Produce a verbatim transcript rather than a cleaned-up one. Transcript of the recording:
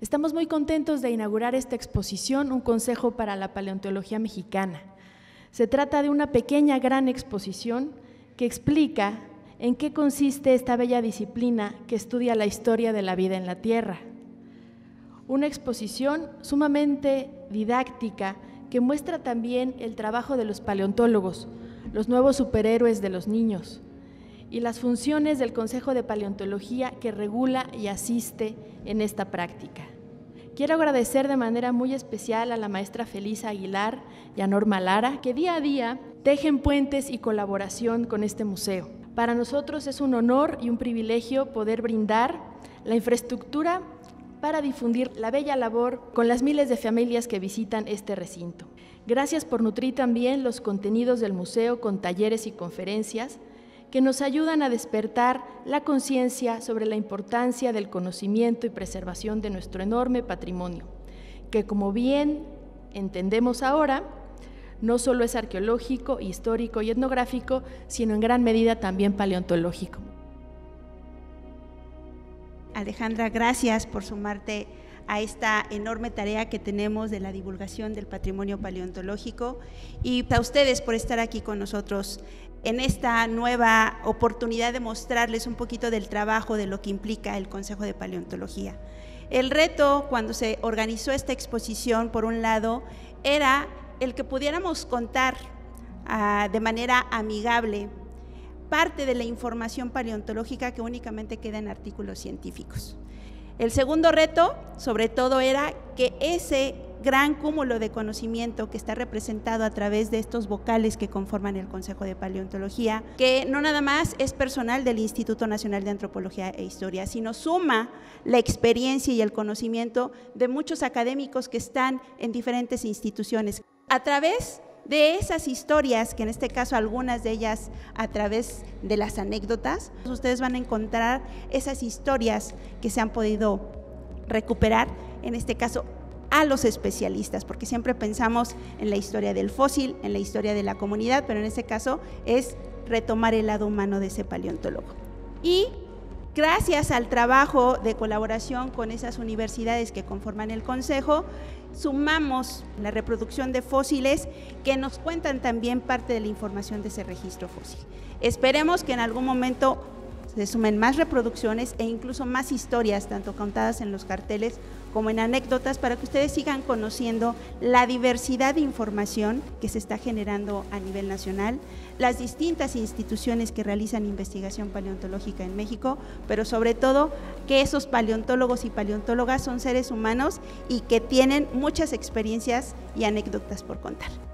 Estamos muy contentos de inaugurar esta exposición, Un Consejo para la Paleontología Mexicana. Se trata de una pequeña gran exposición que explica en qué consiste esta bella disciplina que estudia la historia de la vida en la Tierra. Una exposición sumamente didáctica que muestra también el trabajo de los paleontólogos, los nuevos superhéroes de los niños, y las funciones del Consejo de Paleontología que regula y asiste en esta práctica. Quiero agradecer de manera muy especial a la maestra Felisa Aguilar y a Norma Lara, que día a día tejen puentes y colaboración con este museo. Para nosotros es un honor y un privilegio poder brindar la infraestructura para difundir la bella labor con las miles de familias que visitan este recinto. Gracias por nutrir también los contenidos del museo con talleres y conferencias que nos ayudan a despertar la conciencia sobre la importancia del conocimiento y preservación de nuestro enorme patrimonio, que como bien entendemos ahora, no solo es arqueológico, histórico y etnográfico, sino en gran medida también paleontológico. Alejandra, gracias por sumarte a esta enorme tarea que tenemos de la divulgación del patrimonio paleontológico y a ustedes por estar aquí con nosotros en esta nueva oportunidad de mostrarles un poquito del trabajo de lo que implica el Consejo de Paleontología. El reto cuando se organizó esta exposición, por un lado, era el que pudiéramos contar uh, de manera amigable parte de la información paleontológica que únicamente queda en artículos científicos. El segundo reto, sobre todo, era que ese gran cúmulo de conocimiento que está representado a través de estos vocales que conforman el Consejo de Paleontología, que no nada más es personal del Instituto Nacional de Antropología e Historia, sino suma la experiencia y el conocimiento de muchos académicos que están en diferentes instituciones. A través de esas historias, que en este caso algunas de ellas a través de las anécdotas, ustedes van a encontrar esas historias que se han podido recuperar, en este caso a los especialistas, porque siempre pensamos en la historia del fósil, en la historia de la comunidad, pero en este caso es retomar el lado humano de ese paleontólogo. Y gracias al trabajo de colaboración con esas universidades que conforman el Consejo, sumamos la reproducción de fósiles que nos cuentan también parte de la información de ese registro fósil. Esperemos que en algún momento se sumen más reproducciones e incluso más historias, tanto contadas en los carteles como en anécdotas, para que ustedes sigan conociendo la diversidad de información que se está generando a nivel nacional, las distintas instituciones que realizan investigación paleontológica en México, pero sobre todo que esos paleontólogos y paleontólogas son seres humanos y que tienen muchas experiencias y anécdotas por contar.